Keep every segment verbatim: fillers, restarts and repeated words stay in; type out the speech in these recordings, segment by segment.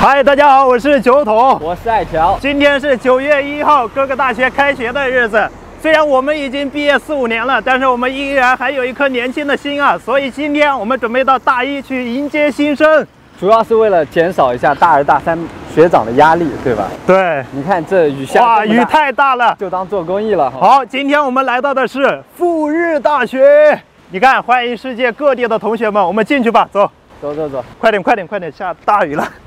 嗨，大家好，我是九筒， 我是艾条。 今天是九月一号，各个大学开学的日子。虽然我们已经毕业四五年了，但是我们依然还有一颗年轻的心啊！所以今天我们准备到大一去迎接新生， 主要是为了减少一下大二大三学长的压力，对吧？ 对， 你看这雨下， 哇，雨太大了， 就当做公益了。 好，今天我们来到的是赴日大学，你看，欢迎世界各地的同学们，我们进去吧，走， 走走走， 快点快点快点，下大雨了。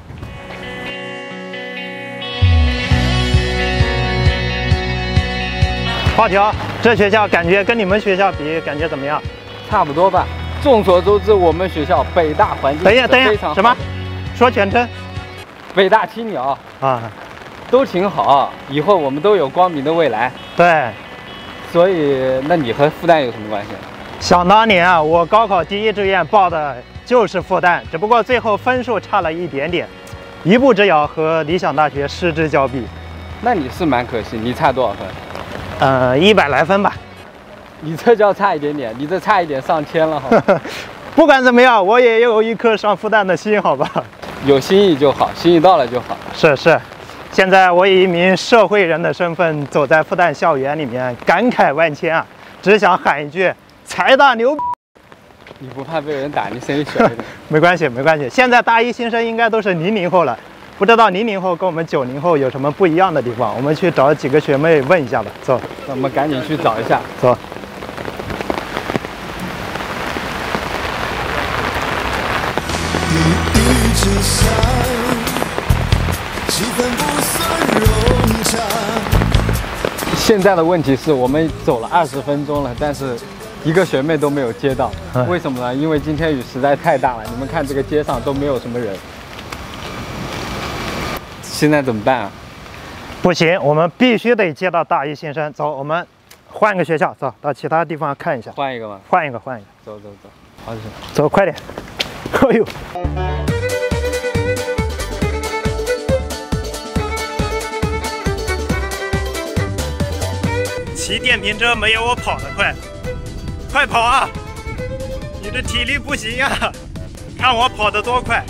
华条，这学校感觉跟你们学校比，感觉怎么样？ 差不多吧。众所周知，我们学校北大环境等一下，等一下，什么？说全称？ 北大青鸟啊， 都挺好，以后我们都有光明的未来。 对。 所以，那你和复旦有什么关系？ 想当年啊，我高考第一志愿报的就是复旦，只不过最后分数差了一点点，一步之遥，和理想大学失之交臂。 那你是蛮可惜，你差多少分？ 呃，一百来分吧。 你这叫差一点点，你这差一点上千了，好吧？ 不管怎么样，我也有一颗上复旦的心，好吧？ 有心意就好，心意到了就好。 是是，现在我以一名社会人的身份走在复旦校园里面，感慨万千啊！只想喊一句：财大牛逼！ 你不怕被人打？你声音小一点。 没关系，没关系。现在大一新生应该都是零零后了。不知道零零后跟我们九零后有什么不一样的地方？我们去找几个学妹问一下吧。走， 那我们赶紧去找一下。 走。 现在的问题是我们走了二十分钟了，但是一个学妹都没有接到。嗯、为什么呢？因为今天雨实在太大了。你们看这个街上都没有什么人。现在怎么办啊？ 不行，我们必须得接到大一新生。走，我们换个学校，走到其他地方看一下。 换一个吗？ 换一个，换一个。 走走走，好走， 走快点。哎呦！骑电瓶车没有我跑得快，快跑啊！你的体力不行啊，看我跑得多快。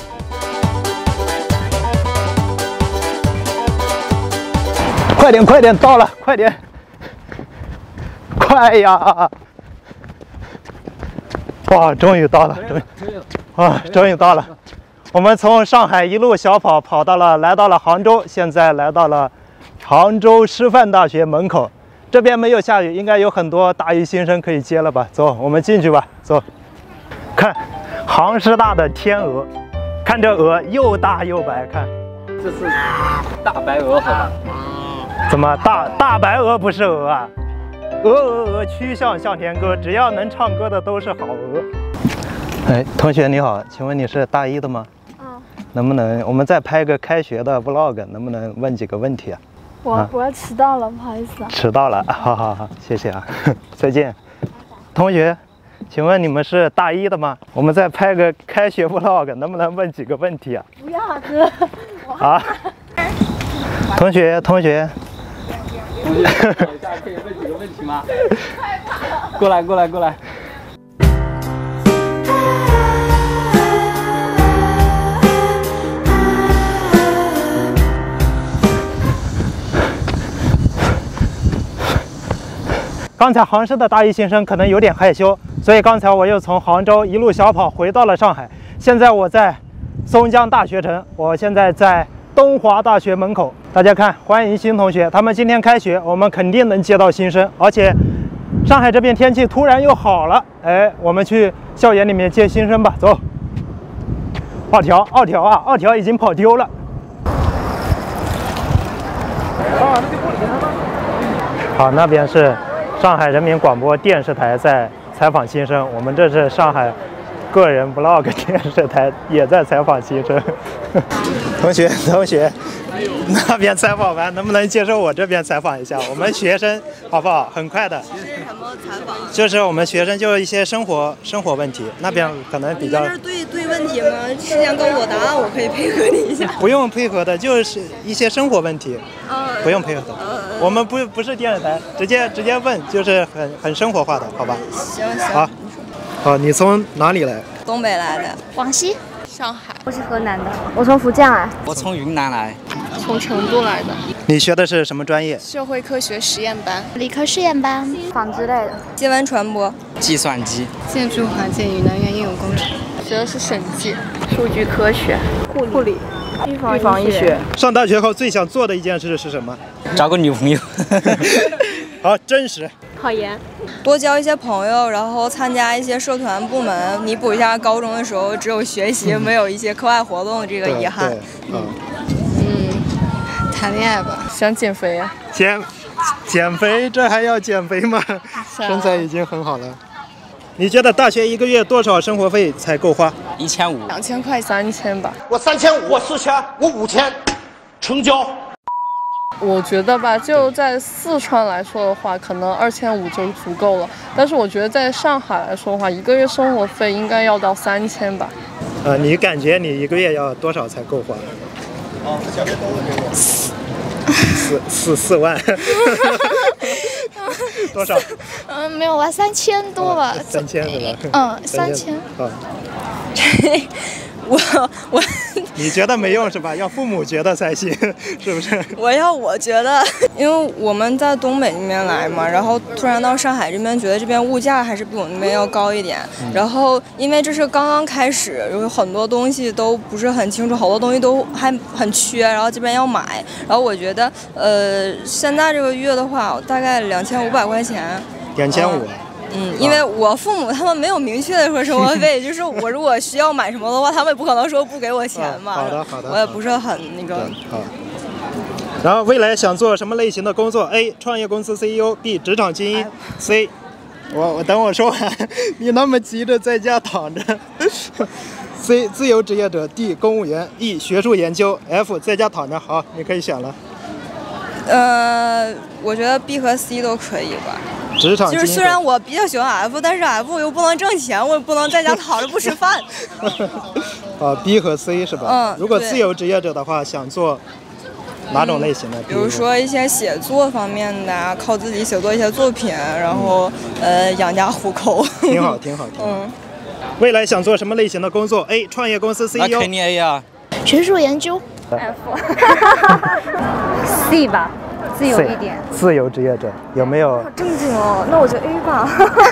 快点，快点，到了，快点，快呀！哇，终于到了，终于，啊，终于到了。我们从上海一路小跑跑到了，来到了杭州，现在来到了杭州师范大学门口。这边没有下雨，应该有很多大一新生可以接了吧？走，我们进去吧。走，看杭师大的天鹅，看这鹅又大又白，看， 这是大白鹅，好吧？ 怎么大大白鹅不是鹅啊？鹅鹅鹅，曲项向天歌，只要能唱歌的都是好鹅。哎，同学你好，请问你是大一的吗？ 啊。 能不能我们再拍个开学的 vlog？ 能不能问几个问题啊？ 我、啊、我要迟到了，不好意思啊。 迟到了，好好好，谢谢啊，再见。同学，请问你们是大一的吗？我们再拍个开学 vlog， 能不能问几个问题啊？ 不要哥。 啊？同学，同学。 同学，等一下可以问几个问题吗？过来，过来，过来。 刚才杭师的大一新生可能有点害羞，所以刚才我又从杭州一路小跑回到了上海。现在我在松江大学城，我现在在东华大学门口。大家看，欢迎新同学，他们今天开学，我们肯定能接到新生。而且上海这边天气突然又好了，哎，我们去校园里面接新生吧，走。二条，二条啊，二条已经跑丢了。好，那边是上海人民广播电视台在采访新生，我们这是上海个人 vlog 电视台也在采访新生。同学，同学，那边采访完，能不能接受我这边采访一下？我们学生好不好？很快的。 是什么采访？ 就是我们学生就一些生活生活问题，那边可能比较。 你在这对对问题吗？事先告诉我答案，我可以配合你一下。 不用配合的，就是一些生活问题。 呃， 不用配合的。 呃， 我们不不是电视台，直接直接问，就是很很生活化的，好吧？ 行行。 好，好，你从哪里来？ 东北来的。 广西。 上海。 我是河南的，我从福建来。 我从云南来， 从成都来的。 你学的是什么专业？ 社会科学实验班、 理科试验班、纺织类的、 新闻传播、 计算机、 建筑环境与能源应用工程。学的是审计、数据科学、护理、护理、预防预防医学。 上大学后最想做的一件事是什么？ 找个女朋友。 好，真实。 考研。 多交一些朋友，然后参加一些社团部门，弥补一下高中的时候只有学习、嗯、没有一些课外活动这个遗憾。 嗯嗯，谈恋爱吧，想减肥啊。 减减肥，这还要减肥吗？ 啊、 身材已经很好了。你觉得大学一个月多少生活费才够花？ 一千五。 两千块，三千吧。 我三千五，我四千，我五千，成交。 我觉得吧，就在四川来说的话，可能二千五就足够了。但是我觉得在上海来说的话，一个月生活费应该要到三千吧。 呃，你感觉你一个月要多少才够花？四四四万。多少？ 嗯，没有吧，三千多吧。 哦、三千是吧？ 嗯，三千。 啊。 我我， 你觉得没用是吧？要父母觉得才行，是不是？ 我要我觉得，因为我们在东北那边来嘛，然后突然到上海这边，觉得这边物价还是比我们那边要高一点。嗯、然后因为这是刚刚开始，有很多东西都不是很清楚，好多东西都还很缺，然后这边要买。然后我觉得，呃，现在这个月的话，大概两千五百块钱。 两千五。 嗯，因为我父母他们没有明确的说生活费，就是我如果需要买什么的话，他们也不可能说不给我钱嘛。 好的好的。 我也不是很那个。 好。然后未来想做什么类型的工作 ？A. 创业公司 C E O，B. 职场精英 ，C. 我我等我说完，你那么急着在家躺着。C. 自由职业者 ，D. 公务员 ，E. 学术研究 ，F. 在家躺着。好，你可以选了。 呃，我觉得 B 和 C 都可以吧。 职场就是虽然我比较喜欢 F， 但是 F 又不能挣钱，我也不能在家躺着不吃饭。 啊 ，B 和 C 是吧？ 嗯。 如果自由职业者的话，想做哪种类型的？ 嗯、比如说一些写作方面的，靠自己写作一些作品，然后、嗯、呃养家糊口。 挺好，挺好，挺好。 嗯。 未来想做什么类型的工作 ？A. 创业公司 C E O。 那肯定 A 啊。 学术研究。 F。C 吧。自由一点， 自由职业者有没有？ 好正经哦，那我就 A 吧。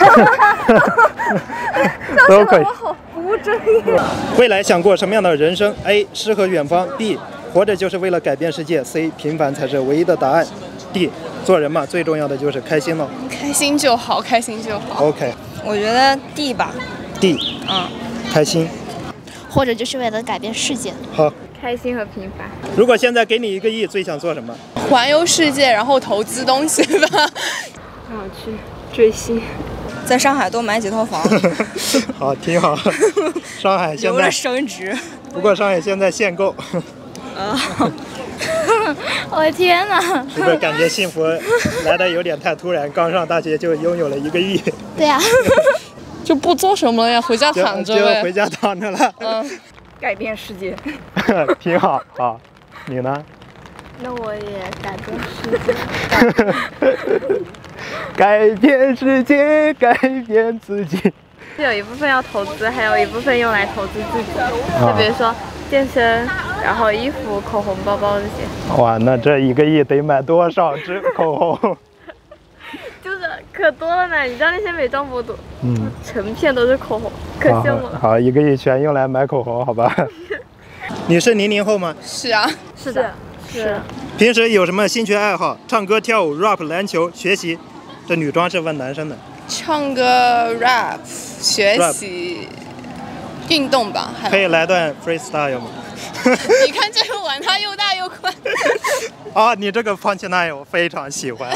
都可以。 我好不专业。 未来想过什么样的人生 ？A. 诗和远方 ，B. 活着就是为了改变世界 ，C. 平凡才是唯一的答案 ，D. 做人嘛，最重要的就是开心了。 开心就好，开心就好。 OK。 我觉得 D 吧。 D。 嗯。 开心。 或者就是为了改变世界。 好。 开心和平凡。 如果现在给你一个亿，最想做什么？ 环游世界，然后投资东西吧。 让我去追星， 在上海多买几套房。 好，挺好。上海现在升值。 不过上海现在限购。 啊！ 我的天哪！ 是不是感觉幸福来的有点太突然？刚上大学就拥有了一个亿。 对呀、啊。 就不做什么了呀，回家躺着呗。 就回家躺着了。 嗯。 改变世界。 挺好。好，你呢？ 那我也改变世界。 改变世界，改变自己。 有一部分要投资，还有一部分用来投资自己。就比如说健身，然后衣服、口红、包包这些。 哇，那这一个亿得买多少支口红？ 就是可多了呢，你知道那些美妆博主， 嗯， 成片都是口红，可羡慕了。 好，好一个亿全用来买口红，好吧？你是零零后吗？ 是啊， 是的，是。 平时有什么兴趣爱好？唱歌、跳舞、rap、篮球、学习。这女装是问男生的。 唱歌、rap、学习、运动吧。 可以来段 freestyle 吗？ 你看这个碗，它又大又宽。 啊，你这个 punchline 我非常喜欢。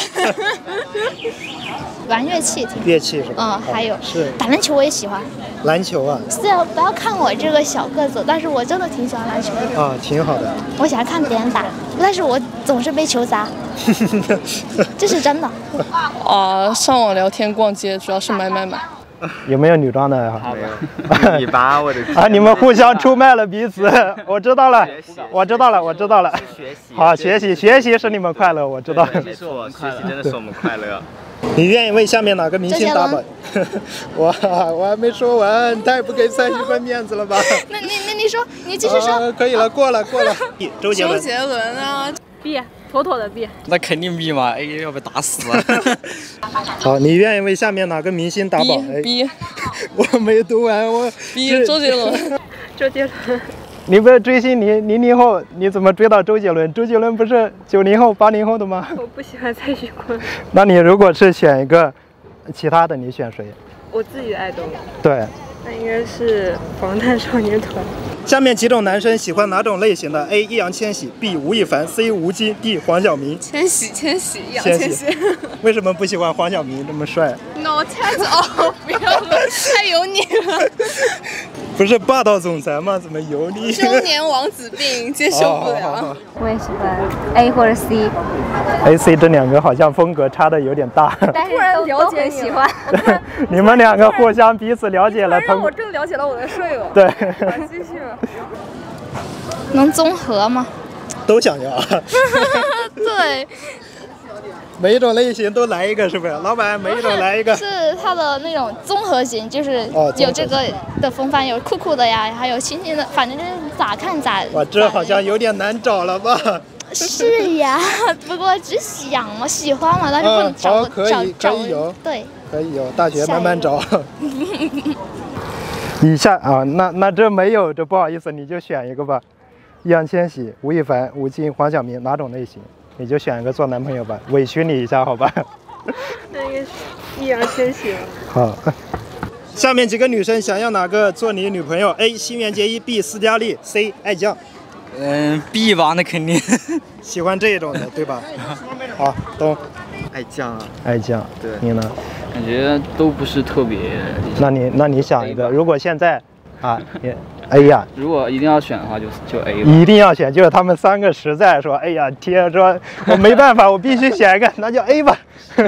玩乐器挺。 乐器是吧？ 嗯，还有是打篮球我也喜欢。 篮球啊？ 虽然不要看我这个小个子，但是我真的挺喜欢篮球的。 啊，挺好的。 我喜欢看别人打，但是我总是被球砸。这是真的。 啊，上网聊天、逛街，主要是买买买。 有没有女装的爱好？ 没有。你吧，我的啊！你们互相出卖了彼此，我知道了，我知道了，我知道了。 学习。 好，学习学习使你们快乐，我知道。 没错，学习真的是我们快乐。 你愿意为下面哪个明星打榜？我我还没说完，太不给蔡徐坤面子了吧？ 那你那你说，你继续说。 啊、可以了，过了过了。周杰伦。 周杰伦啊 ，B， 妥妥的 B。 那肯定 B 嘛 ，A 要被打死了。 好，你愿意为下面哪个明星打榜 ？B， 我没读完，我 B 周杰伦。 周杰伦。 你不是追星零零零后，你怎么追到周杰伦？周杰伦不是九零后、八零后的吗？ 我不喜欢蔡徐坤。 那你如果是选一个其他的，你选谁？ 我自己的爱豆。 对。 那应该是防弹少年团。 下面几种男生喜欢哪种类型的 ？A. 易烊千玺 ，B. 吴亦凡 ，C. 吴京 ，D. 黄晓明。 千玺，千玺，易烊千玺。 为什么不喜欢黄晓明这么帅 ？No， 太早，不要了，太油腻了。 不是霸道总裁吗？怎么油腻？ 中年王子病，接受不了。 我也喜欢 A 或者 C。A、 C 这两个好像风格差的有点大。 但是都都很喜欢。 你们两个互相彼此了解了， 让我更了解了我的舍友。 对。 继续。 能综合吗？ 都想要。 对。 每一种类型都来一个，是不是？老板，每一种来一个。 是它的那种综合型，就是有这个的风范，有酷酷的呀，还有新鲜的，反正就是咋看咋。 哇，这好像有点难找了吧？ 是呀，不过只想嘛，喜欢嘛，但是不能找、 嗯、可以找可以有， 对， 可以有，大学慢慢找。以下啊，那那这没有，这不好意思，你就选一个吧。易烊千玺、吴亦凡、吴京、黄晓明，哪种类型？你就选一个做男朋友吧，委屈你一下，好吧？ 那应该是易烊千玺。 好，下面几个女生想要哪个做你女朋友 ？A. 新垣结衣 ，B. 斯嘉丽 ，C. 爱酱。 嗯 ，B 吧，那肯定。 喜欢这种的，对吧？好，懂。 爱酱啊。 爱酱。 对。 你呢？ 感觉都不是特别。 那你那你想一个，如果现在啊，也 A 呀。 如果一定要选的话，就就 A 吧。 一定要选，就是他们三个实在说，哎呀，天，说我没办法，我必须选一个，那就 A 吧。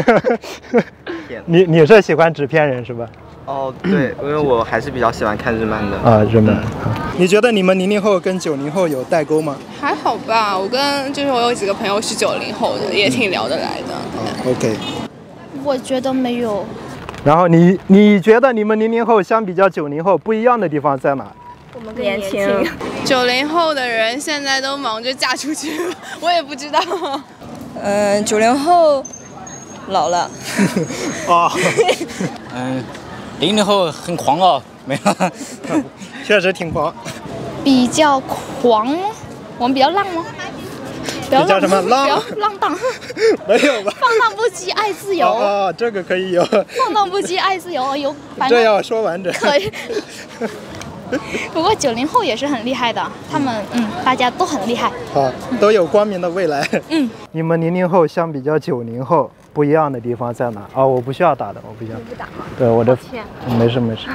你你是喜欢纸片人是吧？ 哦，对，因为我还是比较喜欢看日漫的。 啊，日漫。你觉得你们零零后跟九零后有代沟吗？ 还好吧，我跟就是我有几个朋友是九零后的，也挺聊得来的。 嗯、OK。 我觉得没有。 然后你你觉得你们零零后相比较九零后不一样的地方在哪？ 我们更年轻。 九零后的人现在都忙着嫁出去，我也不知道。 嗯、呃，九零后老了。 哦。 嗯，零零后很狂哦，没了。 确实挺狂。 比较狂，我们比较浪吗？比较什么浪？ 比较浪荡。 没有吧？ 放荡不羁，爱自由。 哦，哦这个可以有。 放荡不羁，爱自由，有。 这要说完整。 可以。不过九零后也是很厉害的，他们嗯，大家都很厉害。 好，都有光明的未来。 嗯。 你们零零后相比较九零后不一样的地方在哪？哦，我不需要打的，我不需要。 你不打吗？ 对，我的。没事没事。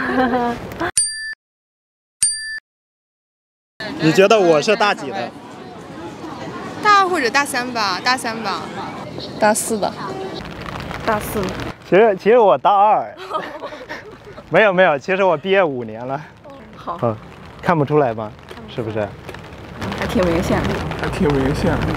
你觉得我是大几的？ 大二或者大三吧，大三吧，大四吧， 大四。 其实其实我大二。没有没有，其实我毕业五年了。 好。 哦，看不出来吗？是不是？ 还挺明显的。 还挺明显的。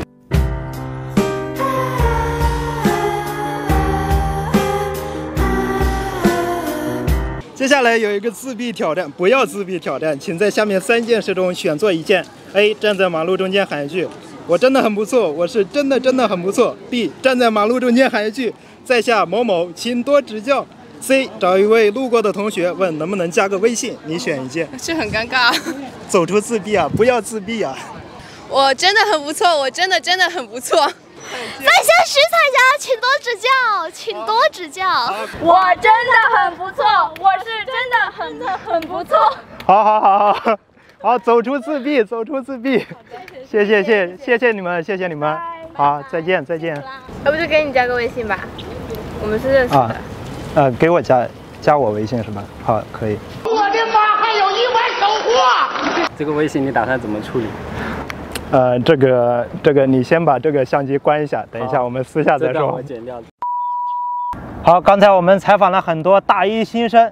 接下来有一个自闭挑战，不要自闭挑战，请在下面三件事中选做一件。A. 站在马路中间喊一句“我真的很不错，我是真的真的很不错”。B. 站在马路中间喊一句“在下某某，请多指教”。C. 找一位路过的同学问能不能加个微信，你选一件。 这很尴尬。 走出自闭啊，不要自闭啊。 我真的很不错，我真的真的很不错。 在下徐彩霞，请多指教，请多指教。 我真的很不错，我是真的很很不错。 好好好好好，好，走出自闭，走出自闭。谢谢谢谢谢你们，谢谢你们。好，再见再见。 要不就给你加个微信吧，我们是认识的。 啊，呃，给我加加我微信是吧？好，可以。 我的妈，还有一碗手货。 这个微信你打算怎么处理？ 呃，这个这个，你先把这个相机关一下，等一下我们私下再说。 我剪掉。 好，刚才我们采访了很多大一新生，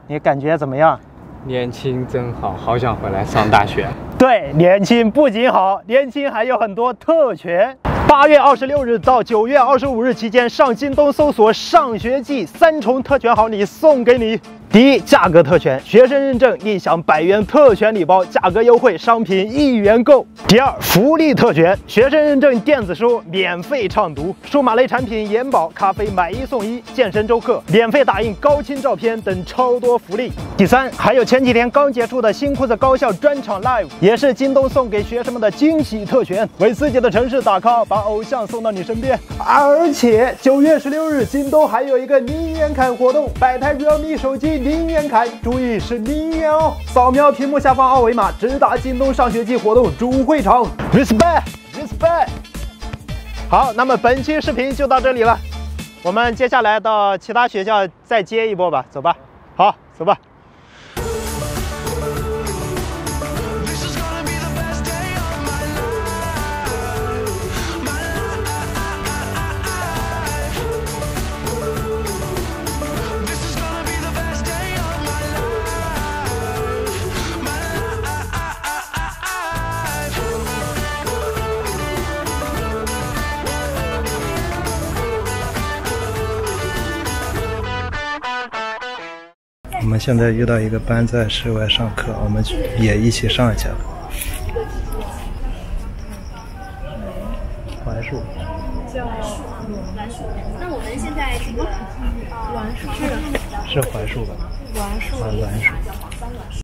你感觉怎么样？ 年轻真好，好想回来上大学。 对，年轻不仅好，年轻还有很多特权。八月二十六日到九月二十五日期间，上京东搜索“上学季”三重特权好礼送给你。第一，价格特权，学生认证另享百元特权礼包，价格优惠，商品一元购。第二，福利特权，学生认证电子书免费畅读，数码类产品延保咖啡买一送一，健身周课免费打印高清照片等超多福利。第三，还有前几天刚结束的新裤子高校专场 live， 也是京东送给学生们的惊喜特权，为自己的城市打 call， 把偶像送到你身边。而且九月十六日，京东还有一个零元砍活动，百台 realme 手机零元砍，注意是零元哦！扫描屏幕下方二维码，直达京东上学季活动主会场。Respect Respect。好，那么本期视频就到这里了，我们接下来到其他学校再接一波吧，走吧。好，走吧。我们现在遇到一个班在室外上课，我们也一起上一下。槐树。 那我们现在这个槐树是是槐树吧？ 槐树。 槐树。